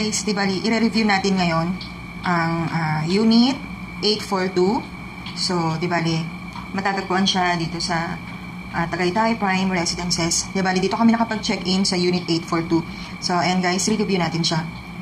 guys, di bali, i-review natin ngayon ang Unit 842. So, di bali, matatagpuan siya dito sa Tagaytay Prime Residences. Di bali, dito kami nakapag-check-in sa Unit 842. So, ayan guys, review natin siya.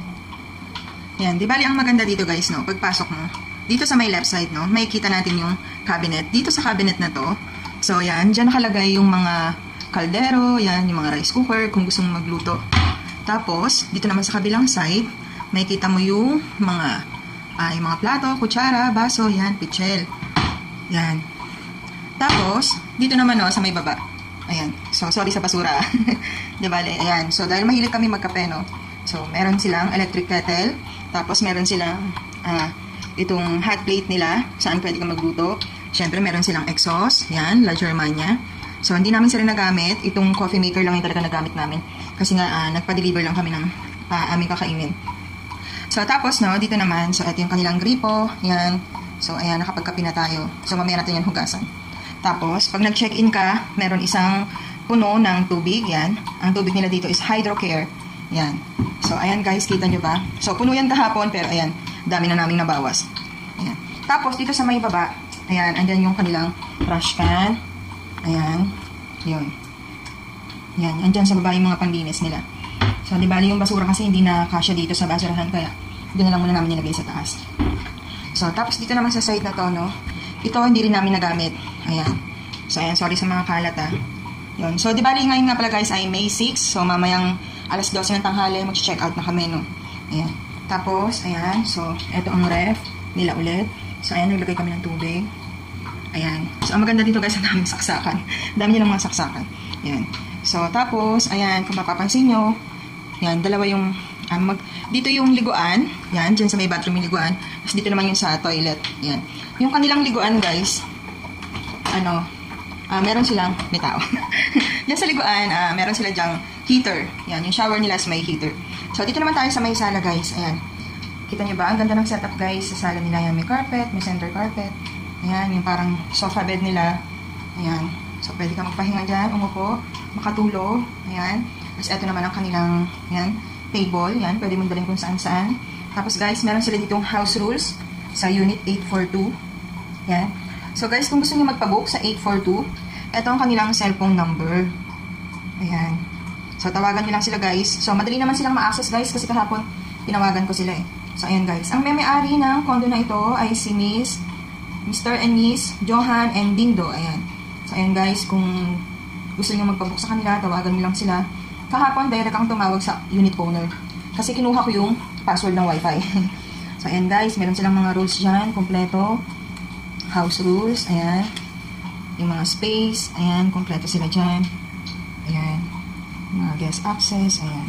Yan, di bali, ang maganda dito guys, no, pagpasok mo, dito sa may left side, no, may kita natin yung cabinet. Dito sa cabinet na to, so, yan, dyan nakalagay yung mga kaldero, yan, yung mga rice cooker, kung gusto mong magluto. Tapos, dito naman sa kabilang side, may kita mo yung mga plato, kutsara, baso, yan, pichel. Yan. Tapos, dito naman, no, sa may baba. Ayan. So, sorry sa basura. Di bale, ayan. So, dahil mahilig kami magkape, no, so, meron silang electric kettle. Tapos, meron silang itong hot plate nila, saan pwede ka magluto. Siyempre, meron silang exhaust. Yan, La Germania. So, hindi namin sila nagamit. Itong coffee maker lang yung talaga nagamit namin. Kasi nga, nagpa-deliver lang kami ng aming kakainin. So, tapos, no, dito naman, so, ito yung kanilang gripo. Yan. So, ayan, nakapagkape na tayo. So, mamaya natin yan hugasan. Tapos, pag nag-check-in ka, meron isang puno ng tubig. Yan. Ang tubig nila dito is Hydrocare. Yan. So, ayan guys, kita nyo ba? So, puno yan kahapon, pero ayan, dami na naming nabawas. Ayan. Tapos, dito sa may baba, ayan, andyan yung kanilang trash can. Ayan. Yun. Ayan, andyan sa baba yung mga panglinis nila. So, di bali yung basura kasi hindi na kasya dito sa basurahan, kaya doon na lang muna namin nilagay sa taas. So, tapos dito naman sa side na to, no, ito hindi rin namin nagamit. Ayan. So, ayan, sorry sa mga kalat, Yun. So, di bali ngayon nga pala guys ay May 6. So, mamayang alas 12 ng tanghali, mag-check out na kami, no. Ayan. Tapos, ayan. So, eto ang ref nila ulit. So, ayan, naglagay kami ng tubig. Ayan. So, ang maganda dito guys, ang daming saksakan. Dami nilang mga saksakan. Ayan. So, tapos, ayan, kung mapapansin nyo, ayan, dalawa yung, dito yung liguan. Ayan, dyan sa may bathroom yung liguan. Tapos, dito naman yung sa toilet. Ayan. Yung kanilang liguan guys, meron silang, may tao. Diyan sa liguan, meron sila dyang heater. Yan, yung shower nila is may heater. So, dito naman tayo sa may sala, guys. Ayan. Kita nyo ba? Ang ganda ng setup, guys. Sa sala nila, yan, may carpet, may center carpet. Ayan, yung parang sofa bed nila. Ayan. So, pwede ka magpahinga dyan, umupo, makatulog. Ayan. Tapos, eto naman ang kanilang, yan, table. Yan, pwede mong dalhin kung saan-saan. Tapos, guys, meron sila ditong house rules sa Unit 842. Yan. So, guys, kung gusto nyo magpabook sa 842, ito ang kanilang cellphone number. Ayan. So, tawagan nyo lang sila, guys. So, madali naman silang ma-access, guys, kasi kahapon, tinawagan ko sila, So, ayan, guys. Ang may-ari ng condo na ito ay si Mr. and Miss Johan and Dindo. Ayan. So, ayan, guys, kung gusto nyo magpabook sa kanila, tawagan nyo lang sila. Kahapon, direct ang tumawag sa unit owner. Kasi kinuha ko yung password ng wifi. So, ayan, guys. Meron silang mga rules dyan. Kompleto. House rules. Ayan. Yung mga space, ayan, kompleto sila dyan. Ayan. Mga guest access, ayan.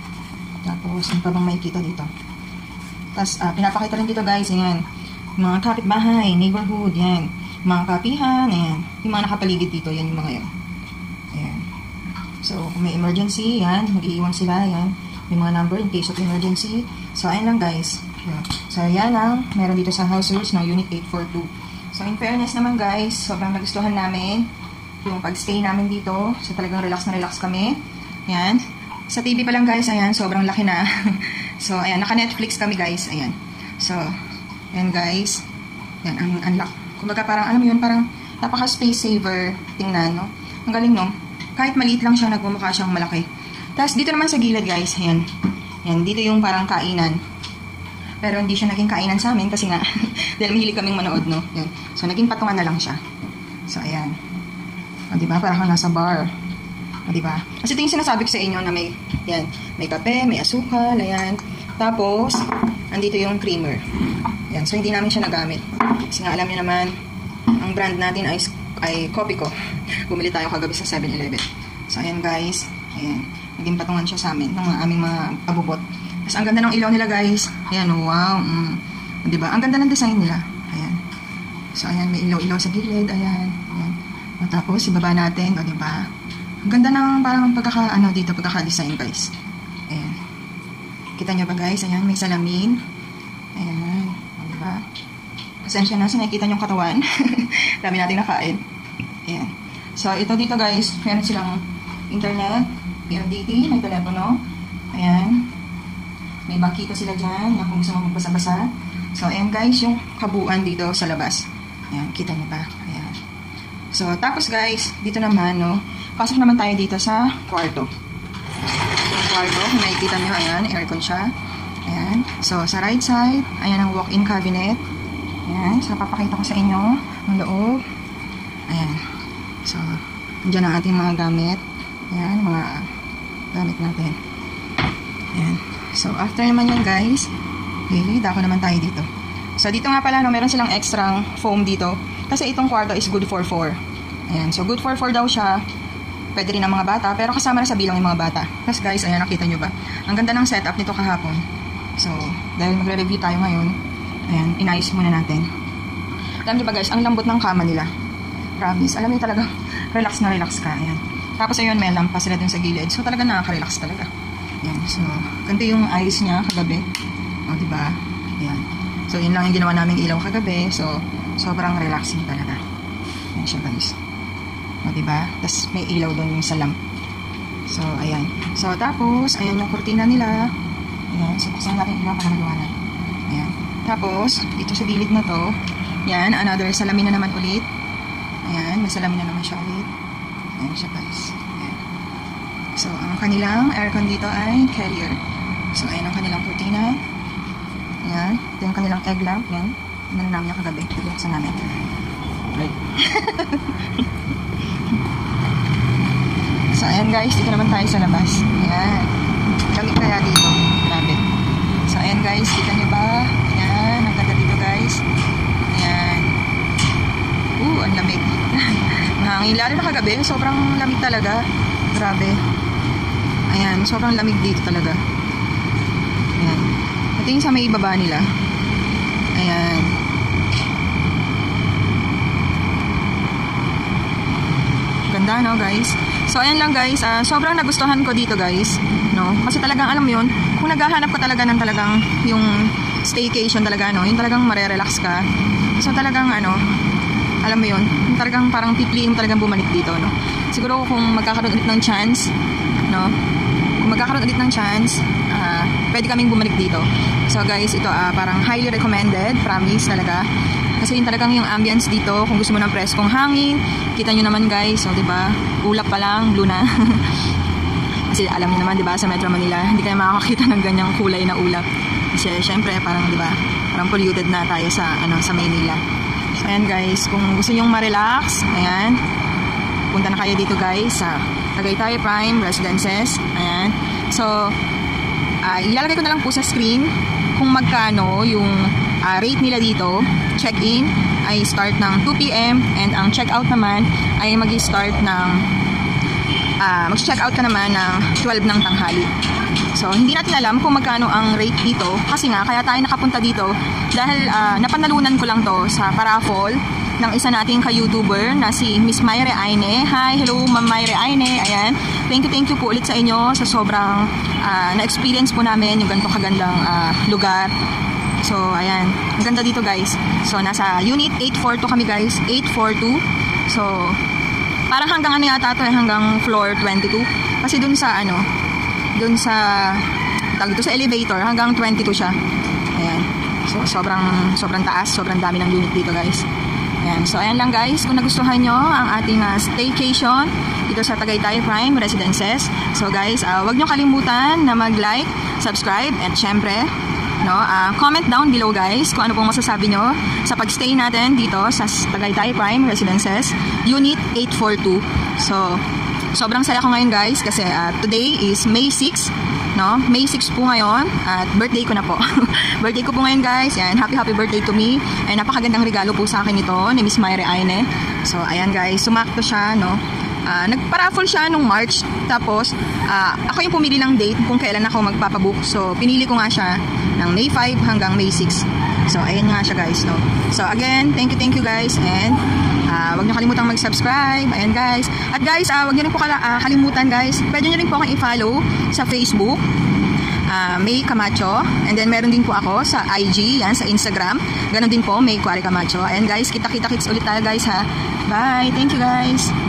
Tapos, ano pa bang makikita dito? Tapos, pinapakita rin dito guys, ayan. Yung mga kapitbahay, neighborhood, ayan. Mga kapihan, ayan. Yung mga nakapaligid dito, yan yung mga yun. Ayan. So, kung may emergency, ayan, mag-iiwan sila, ayan. May mga number in case of emergency. So, ayan lang guys. Ayan. So, ayan lang. Meron dito sa house rules ng Unit 842. So, in fairness naman guys, sobrang nagustuhan namin yung pag-stay namin dito. So, talagang relax na relax kami. Ayan. Sa TV pa lang guys, ayan, sobrang laki na. So, ayan, naka-Netflix kami guys. Ayan. So, ayan guys. Ayan, ang unlock. Kumbaga parang, alam mo yun, parang napaka-space saver tingnan, no? Ang galing, no? Kahit maliit lang siya, nagmumukha siyang malaki. Tapos, dito naman sa gilid guys, ayan. Ayan, dito yung parang kainan. Pero hindi siya naging kainan sa amin kasi nga, dahil mahilig kaming manood, no? Yan. So, naging patungan na lang siya. So, ayan. O, diba? Parang kang nasa bar. O, diba? Kasi ito yung sinasabi ko sa inyo na may, yan, may kape, may asukal, ayan. Tapos, andito yung creamer. Yan. So, hindi namin siya nagamit. Kasi nga, alam niyo naman, ang brand natin ay Copico. Bumili tayo kagabi sa 7-Eleven. So, ayan guys. Ayan. Naging patungan siya sa amin ng aming mga abubot. Ang ganda ng ilaw nila guys. Ayan, wow. Diba? Ang ganda ng design nila. Ayan. So, ayan, may ilaw-ilaw sa gilid. Ayan. Ayan. At tapos, ibaba natin. O, diba? Ang ganda ng parang pagkaka-design guys. Ayan. Kita nyo ba guys? Ayan, may salamin. Ayan. O, diba? Pasensya na sa nakikita nyo katawan. Dami natin nakain. Ayan. So, ito dito guys. Meron silang internet. PRDT. May telepono. Ayan. May bangkito sila dyan, kung gusto mo magbasa-basa. So, ayan guys, yung kabuuan dito sa labas. Ayan, kita niyo ba? Ayan. So, tapos guys, dito naman, no, pasok naman tayo dito sa kwarto. Yung kwarto, kung nakikita niyo, ayan, aircon siya. Ayan. So, sa right side, ayan ang walk-in cabinet. Ayan. So, papakita ko sa inyo ang loob. Ayan. So, andyan ang ating mga gamit. Ayan, mga gamit natin. Ayan. So, after naman yan guys, okay, dako naman tayo dito. So, dito nga pala, no, meron silang extra foam dito. Kasi itong kwarto is good for 4. Ayan. So, good for 4 daw siya. Pwede rin ang mga bata, pero kasama na sa bilang yung mga bata. Tapos guys, ayan, nakita nyo ba? Ang ganda ng setup nito kahapon. So, dahil magre-review tayo ngayon, ayan, inayos muna natin. Alam nyo ba guys, ang lambot ng kama nila. Promise. Alam nyo talaga, relax na relax ka. Ayan. Tapos ayun, may lampas sila dun sa gilid. So, talaga nakaka-relax talaga. Ayan. So, ganito yung ayos niya kagabi. O, diba? Ayan. So, yun lang yung ginawa naming ilaw kagabi. So, sobrang relaxing talaga. Ayan siya guys. O, diba? Tapos, may ilaw doon yung sa lamp. So, ayan. So, tapos, ayan yung kurtina nila. Ayan. So, buksan natin ilaw para maliwanag. Ayan. Tapos, dito sa gilid na to, ayan, another salamin na naman ulit. Ayan, may salamin na naman siya ulit. Ayan siya guys. Ayan. So, ang kanilang aircon dito ay Carrier. So, ayan ang kanilang kurtina. Ayan. Ito yung kanilang egg lamp. Ayan. Ano namin yung kagabi. Buksan namin. Right. So, ayan guys. Dito naman tayo sa labas. Ayan. Lamig kaya dito. Grabe. So, ayan guys. Kita nyo ba? Ayan. Ang ganda dito guys. Ayan. Ang lamig. Mahangin. Lalo na kagabi. Sobrang lamig talaga. Grabe. Ayan. Sobrang lamig dito talaga. Ayan. Ito yung sa may ibaba nila. Ayan. Ganda, no, guys? So, ayan lang, guys. Sobrang nagustuhan ko dito, guys. No? Kasi talagang, alam mo yun, kung naghahanap ka talaga ng talagang yung staycation talaga, no? Yung talagang marerelax ka. So, talagang, alam mo yun, talagang parang pipiliin mo talagang bumalik dito, no? Siguro kung magkakaroon ulit ng chance, no? Kung magkakaroon ulit ng chance, pwede kaming bumalik dito. So guys, ito parang highly recommended, promise talaga. Kasi yun talagang yung ambience dito, kung gusto mo ng preskong hangin, kita nyo naman guys, so diba, ulap pa lang, blue na. Kasi alam niyo naman, diba, sa Metro Manila, hindi kayo makakakita ng ganyang kulay na ulap. Kasi syempre, parang diba, parang polluted na tayo sa, sa Maynila. So, ayan guys, kung gusto nyong ma-relax, ayan, punta na kayo dito guys sa Tagaytay Prime Residences. Ayan. So, ilalagay ko na lang po sa screen kung magkano yung rate nila dito. Check-in ay start ng 2 PM and ang check-out naman ay mag-start ng mag-check-out ka naman ng 12 ng tanghali. So, hindi natin alam kung magkano ang rate dito kasi nga, kaya tayo nakapunta dito dahil napanalunan ko lang to sa paraffol ng isa nating ka-YouTuber na si Miss Mayre Aine. Hi, hello Ma'am Mayre Aine. Ayan. Thank you po ulit sa inyo sa sobrang na-experience po namin yung ganito kagandang lugar. So, ayan. Ang ganda dito guys. So, nasa unit 842 kami guys. 842. So, parang hanggang yata ito hanggang floor 22. Kasi dun sa dun sa sa elevator hanggang 22 siya. Ayan. So, sobrang taas. Sobrang dami ng unit dito guys. Ayan. So, ayan lang guys. Kung nagustuhan nyo ang ating staycation dito sa Tagaytay Prime Residences. So, guys, wag nyo kalimutan na mag-like, subscribe, at syempre, comment down below guys kung ano pong masasabi nyo sa pag-stay natin dito sa Tagaytay Prime Residences, Unit 842. So, sobrang saya ko ngayon guys kasi today is May 6. No? May 6 po ngayon at birthday ko na po. Birthday ko po ngayon guys. Yan, happy birthday to me. And napakagandang regalo po sa akin ito ni Miss Mayre Aine. So ayan guys, sumakto siya, no. Nagpa-raffle siya nung March. Tapos ako yung pumili ng date kung kailan ako magpapabook. So pinili ko nga siya ng May 5 hanggang May 6. So ayan nga siya guys, no. So again, thank you guys and wag niyo kalimutang mag-subscribe. Ayan guys. At guys, wag niyo rin po kalimutan guys. Pwede niyo rin po akong i-follow sa Facebook. May Camacho. And then meron din po ako sa IG, yan, sa Instagram. Ganon din po, May Quarry Camacho. Ayan guys, kita-kits ulit tayo guys ha. Bye. Thank you guys.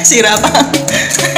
Sira pa.